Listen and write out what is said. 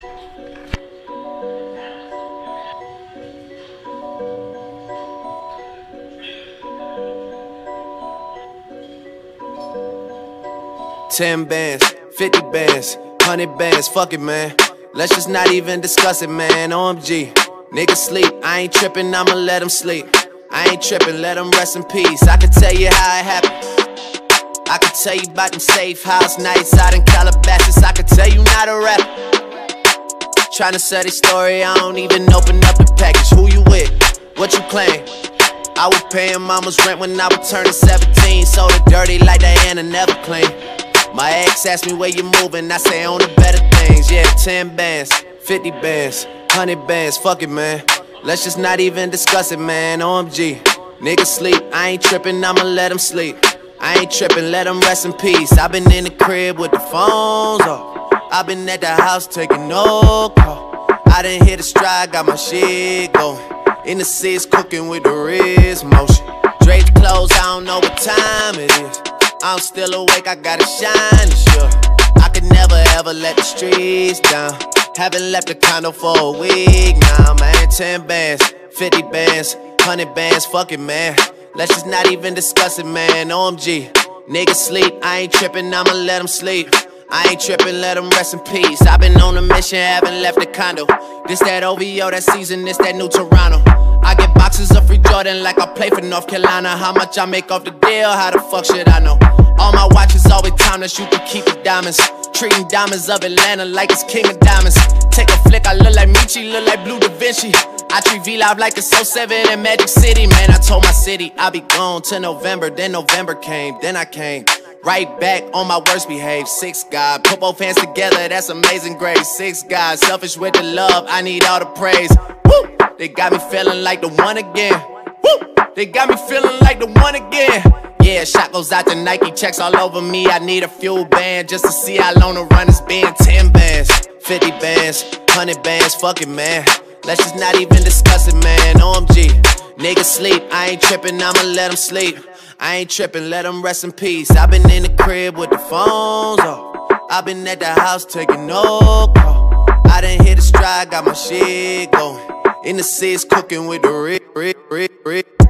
10 bands, 50 bands, 100 bands, fuck it, man. Let's just not even discuss it, man. OMG, niggas sleep, I ain't trippin', I'ma let them sleep. I ain't trippin', let them rest in peace. I can tell you how it happened. I can tell you about them safe house nights out in Calabasas. I can tell you not a rapper. Tryna sell this story, I don't even open up the package. Who you with? What you claim? I was paying mama's rent when I was turning 17. Sold it dirty like Diana, never clean. My ex asked me where you moving, I say on the better things. Yeah, 10 bands, 50 bands, 100 bands, fuck it, man. Let's just not even discuss it, man. OMG, niggas sleep, I ain't trippin', I'ma let them sleep. I ain't trippin', let them rest in peace. I been in the crib with the phones off. I been at the house taking no call. I done hit a stride, got my shit going. In the seats cooking with the wrist motion. Draped clothes, I don't know what time it is. I'm still awake, I gotta shine this year. I could never ever let the streets down. Haven't left the condo for a week now, man. 10 bands, 50 bands, 100 bands, fuck it, man. Let's just not even discuss it, man. OMG, niggas sleep, I ain't trippin', I'ma let them sleep. I ain't trippin', let them rest in peace. I been on a mission, haven't left the condo. This that OVO, that season, this that new Toronto. I get boxes of free Jordan like I play for North Carolina. How much I make off the deal, how the fuck should I know? All my watches always timeless, you can keep the diamonds. Treating diamonds of Atlanta like it's king of diamonds. Take a flick, I look like Michi, look like Blue Da Vinci. I treat V-Live like it's 07 in Magic City. Man, I told my city I'll be gone till November. Then November came, then I came right back on my worst behave. 6 God, put both hands together, that's amazing grace. 6 God, selfish with the love, I need all the praise. Woo! They got me feeling like the one again. Woo! They got me feeling like the one again. Yeah, shot goes out to Nike, checks all over me. I need a fuel band just to see how long the run has been. 10 bands, 50 bands, 100 bands, fuck it, man. Let's just not even discuss it, man. OMG, niggas sleep, I ain't trippin', I'ma let them sleep. I ain't trippin', let them rest in peace. I been in the crib with the phones off. I been at the house taking no call. I done hit a stride, got my shit going. In the seats cooking with the Rick.